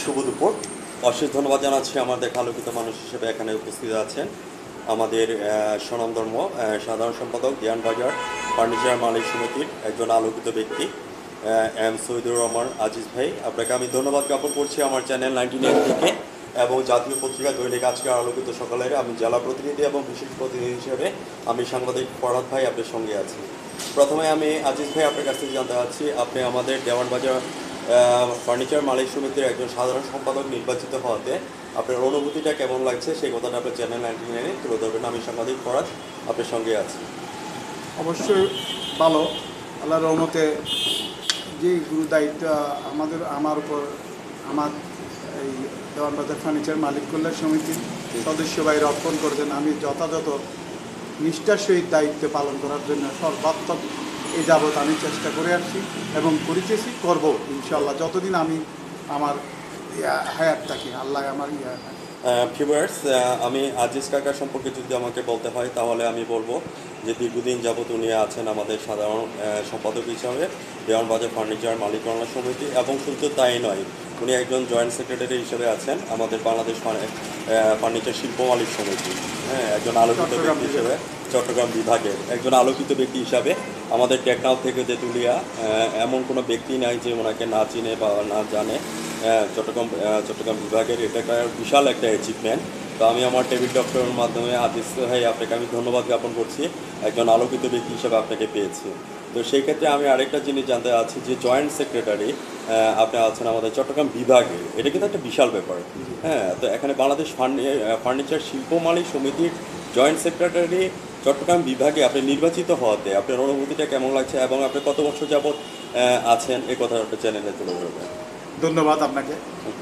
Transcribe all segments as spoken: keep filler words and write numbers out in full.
শুভ দুপুর। অশেষ ধন্যবাদ জানাচ্ছি আমাদের আলোকিত মানুষ হিসেবে এখানে উপস্থিত আছেন আমাদের স্বনামধন্য সাধারণ সম্পাদক দিয়ানবাজার ফার্নিচার মালিক সমিতির একজন আলোকিত ব্যক্তি এম সৈয়দুর রহমান আজিজ ভাই। আপনাকে আমি ধন্যবাদ জ্ঞাপন করছি আমার চ্যানেল নাইনটি নাইন থেকে এবং জাতীয় পত্রিকা দৈনিক আজকের আলোকিত সকালের আমি জেলা প্রতিনিধি এবং বিশেষ প্রতিনিধি হিসেবে আমি সাংবাদিক ফরহাদ ভাই আপনার সঙ্গে আছি। প্রথমে আমি আজিজ ভাই আপনার কাছ থেকে জানতে চাচ্ছি, আপনি আমাদের দেওয়ানবাজার ফার্নিচার মালিক সমিতির একজন সাধারণ সম্পাদক নির্বাচিত হওয়াতে আপনার অনুভূতিটা কেমন লাগছে সেই কথাটা আপনার চ্যানেল নাইনটি নাইনে তুলে ধরবেন। আমি সাংবাদিক ফরহাদ আপনার সঙ্গে আছি। অবশ্যই ভালো, আল্লাহর রহমতে যে গুরু দায়িত্ব আমাদের আমার উপর আমার এই দেওয়ানবাজার ফার্নিচার মালিক কল্যাণ সমিতির সদস্য ভাইরা অর্পণ করেছেন, আমি যথাযথ নিষ্ঠার সহিত দায়িত্ব পালন করার জন্য সর্বাত্মক এই যাবৎ আমি চেষ্টা করে আসছি এবং করিতেছি, করবো ইনশাআল্লাহ যতদিন আমি আমার হায়াত থাকি, আল্লাহ আমার ইয়া ভিউয়ার্স, আমি আজিজ কাকা সম্পর্কে যদি আমাকে বলতে হয় তাহলে আমি বলবো যে দীর্ঘদিন যাবত উনি আছেন আমাদের সাধারণ সম্পাদক হিসাবে দেওয়ানবাজার ফার্নিচার মালিক কল্যাণ সমিতি, এবং শুধু তাই নয়, উনি একজন জয়েন্ট সেক্রেটারি হিসেবে আছেন আমাদের বাংলাদেশ ফার্নিচার শিল্প মালিক সমিতি। হ্যাঁ, একজন আলোকিত ব্যক্তি হিসেবে চট্টগ্রাম বিভাগের একজন আলোকিত ব্যক্তি হিসাবে আমাদের টেকনাফ থেকে তেঁতুলিয়া এমন কোনো ব্যক্তি নাই যে ওনাকে না চিনে বা না জানে। চট্টগ্রাম চট্টগ্রাম বিভাগের এটা একটা বিশাল একটা অ্যাচিভমেন্ট। তো আমি আমার টেবিল ডক্টরের মাধ্যমে আজিজ ভাই আপনাকে আমি ধন্যবাদ জ্ঞাপন করছি, একজন আলোকিত ব্যক্তি হিসেবে আপনাকে পেয়েছি। তো সেই ক্ষেত্রে আমি আরেকটা জিনিস জানতে চাচ্ছি যে জয়েন্ট সেক্রেটারি আপনি আছেন আমাদের চট্টগ্রাম বিভাগে, এটা কিন্তু একটা বিশাল ব্যাপার। হ্যাঁ, তো এখানে বাংলাদেশ ফার্নিচার শিল্প মালিক সমিতির জয়েন্ট সেক্রেটারি চট্টগ্রাম বিভাগে আপনি নির্বাচিত হওয়াতে আপনার অনুভূতিটা কেমন লাগছে এবং আপনি কত বছর যাবৎ আছেন এই কথা আপনার চ্যানেলে তুলে ধরবেন। ধন্যবাদ আপনাকে।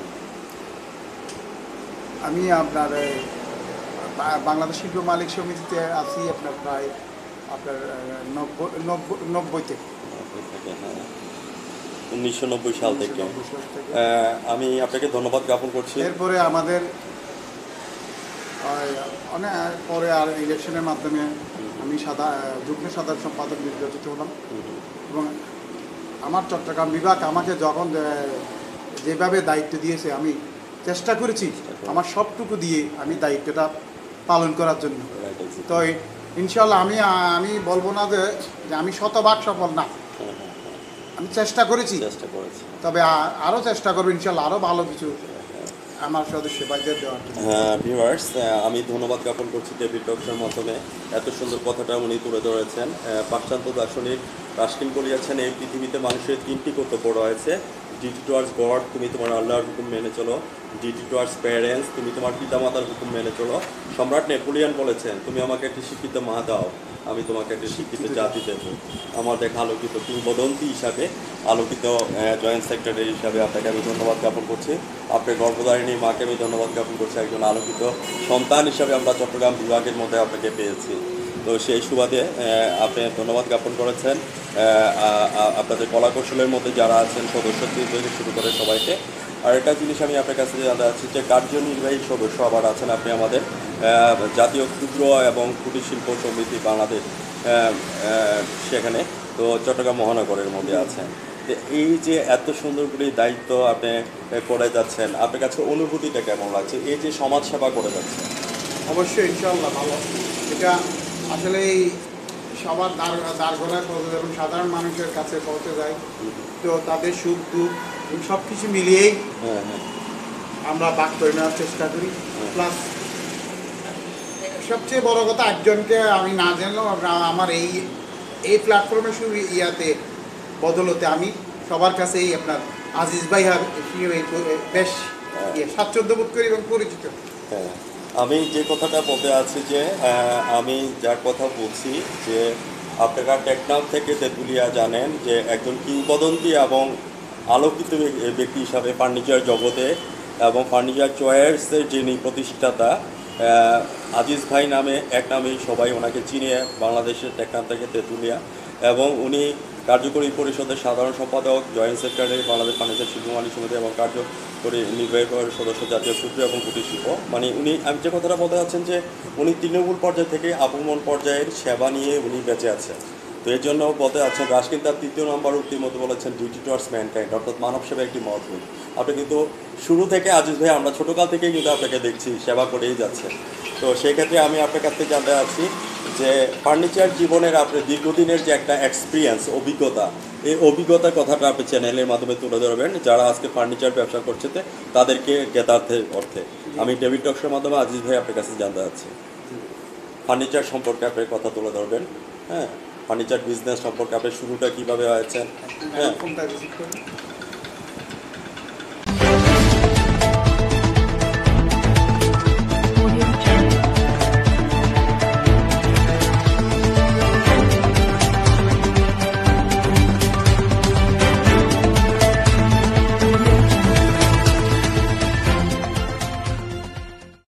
আমি আপনার বাংলাদেশ শিল্প মালিক সমিতিতে আছি আপনার প্রায় আপনার নব্বই নব্বই থেকে উনিশশো নব্বই সাল থেকে আমি আপনাকে ধন্যবাদ জ্ঞাপন করছি। এরপরে আমাদের অনেক পরে আর ইলেকশনের মাধ্যমে আমি সাদা যুগ্ম সাধারণ সম্পাদক নির্বাচিত হলাম এবং আমার চট্টগ্রাম বিভাগ আমাকে যখন যেভাবে দায়িত্ব দিয়েছে আমি চেষ্টা করেছি আমার সবটুকু দিয়ে আমি দায়িত্বটা পালন করার জন্য। তো ইনশাল্লাহ আমি আমি বলবো না যে আমি শতভাগ সফল না, আমি চেষ্টা করেছি চেষ্টা করেছি তবে আরও চেষ্টা করবো ইনশাল্লাহ আরও ভালো কিছু আমার সদস্য ভাইদের দেওয়ার জন্য। হ্যাঁ ভিউয়ার্স, আমি ধন্যবাদ জ্ঞাপন করছি ডেভিড ডক্টরের মাধ্যমে এত সুন্দর কথাটা উনি তুলে ধরেছেন। পাশ্চাত্য দার্শনিক রাস্কিন বলিয়াছেন এই পৃথিবীতে মানুষের তিনটি কর্তব্য রয়েছে, ডিউটি টুয়ার্ডস গড, তুমি তোমার আল্লাহর হুকুম মেনে চলো, ডিউটি টুয়ার্ডস প্যারেন্টস, তুমি তোমার পিতামাতার হুকুম মেনে চলো। সম্রাট নেপোলিয়ান বলেছেন, তুমি আমাকে একটি শিক্ষিত মা দাও, আমি তোমাকে একটি শিক্ষিত জাতি দেব। আমার দেখা আলোকিত কিংবদন্তি হিসাবে আলোকিত জয়েন্ট সেক্রেটারি হিসাবে আপনাকে আমি ধন্যবাদ জ্ঞাপন করছি। আপনার গর্ভধারিণী মাকে আমি ধন্যবাদ জ্ঞাপন করছি, একজন আলোকিত সন্তান হিসাবে আমরা চট্টগ্রাম বিভাগের মধ্যে আপনাকে পেয়েছি। তো সেই সুবাদে আপনি ধন্যবাদ জ্ঞাপন করেছেন আপনাদের কলাকৌশলের মধ্যে যারা আছেন সদস্য থেকে শুরু করে সবাইকে। আর একটা জিনিস আমি আপনার কাছে জানতে চাচ্ছি যে কার্যনির্বাহী সদস্য আবার আছেন আপনি আমাদের জাতীয় ক্ষুদ্র এবং কুটির শিল্প সমিতি বাংলাদেশ, সেখানে তো চট্টগ্রাম মহানগরের মধ্যে আছেন। তো এই যে এত সুন্দর করে দায়িত্ব আপনি করে যাচ্ছেন, আপনার কাছে অনুভূতিটা কেমন লাগছে এই যে সমাজ সেবা করে যাচ্ছেন? অবশ্যই ইনশাআল্লাহ ভালো, এটা আসলে এই সবার দাঁড় দাঁড় গলায় পৌঁছে যায় এবং সাধারণ মানুষের কাছে পৌঁছে যায়। তো তাদের সুখ দুঃখ সব কিছু মিলিয়েই আমরা বাক করে নেওয়ার চেষ্টা করি। প্লাস সবচেয়ে বড় কথা, একজনকে আমি না জানলেও আমার এই এই প্ল্যাটফর্মে শুরু ইয়াতে বদলতে আমি সবার কাছেই আপনার আজিজ ভাই বেশ স্বাচ্ছন্দ্য বোধ করি এবং পরিচিত। হ্যাঁ, আমি যে কথাটা বলতে আছি যে আমি যার কথা বলছি যে আপনারা টেকনাফ থেকে তেঁতুলিয়া জানেন যে একজন কিংবদন্তি এবং আলোকিত ব্যক্তি হিসাবে ফার্নিচার জগতে এবং ফার্নিচার চয়েসের যিনি প্রতিষ্ঠাতা আজিজ ভাই নামে এক নামেই সবাই ওনাকে চিনে বাংলাদেশের টেকনাফ থেকে তেঁতুলিয়া, এবং উনি কার্যকরী পরিষদের সাধারণ সম্পাদক, জয়েন্ট সেক্রেটারি বাংলাদেশ ফার্নিচার শিল্প মালিক সমিতি এবং কার্যকরী নির্বাহী সদস্য জাতীয় ক্ষুদ্র এবং কুটির শিল্প। মানে উনি আমি যে কথাটা বলতে চাচ্ছেন যে উনি তৃণমূল পর্যায় থেকে আপমন পর্যায়ের সেবা নিয়ে উনি বেঁচে আছেন। তো এর জন্য বলতে আছেন রাশকিন তার তৃতীয় নম্বর উক্তির মধ্যে বলেছেন ডিউটি টুয়ার্ডস ম্যানকাইন্ড, অর্থাৎ মানব সেবা একটি মহৎ গুণ। আপনি কিন্তু শুরু থেকে আজিজ ভাই আমরা ছোটোকাল থেকেই কিন্তু আপনাকে দেখছি সেবা করেই যাচ্ছে। তো সেই ক্ষেত্রে আমি আপনার কাছ থেকে জানতে চাচ্ছি যে ফার্নিচার জীবনের আপনার দীর্ঘদিনের যে একটা এক্সপিরিয়েন্স অভিজ্ঞতা, এই অভিজ্ঞতার কথাটা আপনি চ্যানেলের মাধ্যমে তুলে ধরবেন যারা আজকে ফার্নিচার ব্যবসা করছে তাদেরকে জ্ঞাতার্থের অর্থে। আমি ডেভিড টকসের মাধ্যমে আজিজ ভাই আপনার কাছে জানতে চাচ্ছি ফার্নিচার সম্পর্কে আপনি কথা তুলে ধরবেন। হ্যাঁ, ফার্নিচার বিজনেস সম্পর্কে আপনার শুরুটা কীভাবে হয়েছে। হ্যাঁ, ফোনটা রিসিভ করুন।